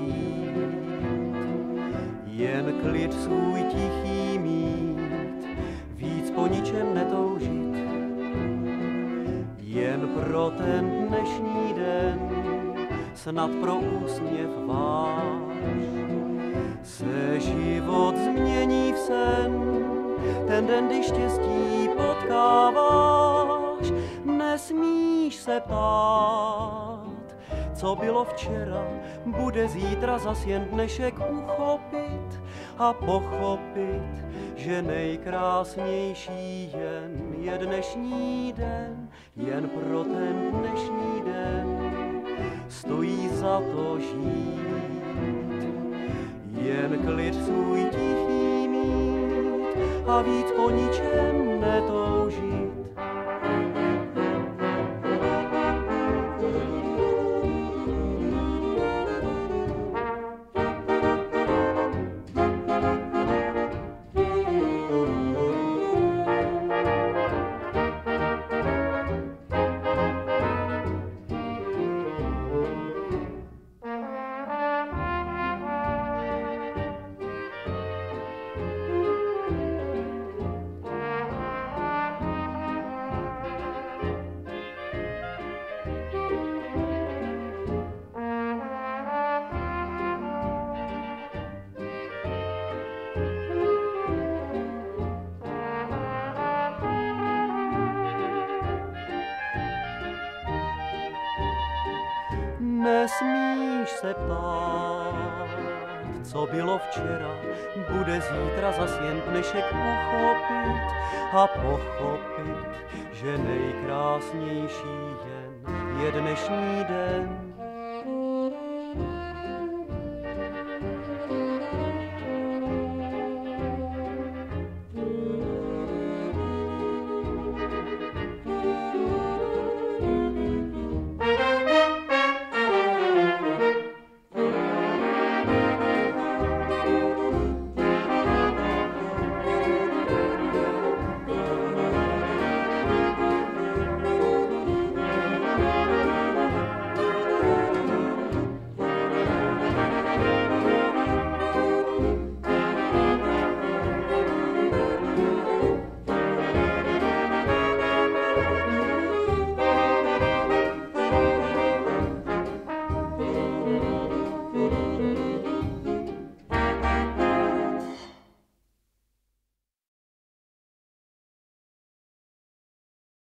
žít, jen klid svůj tichý mít, víc po ničem netoužit, jen pro ten dnešní den, snad pro úsměv váš, se život změní v sen. Ten den, kdy štěstí potkáváš, nesmíš se ptát, co bylo včera, bude zítra zas jen dnešek uchopit a pochopit, že nejkrásnější jen je dnešní den, jen pro ten dnešní den stojí za to žít, jen klid svůj tichý mít a víc po ničem netoužit. Nesmíš se ptát, co bylo včera, bude zítra zas jen dnešek uchopit a pochopit, že nejkrásnější jen je dnešní den.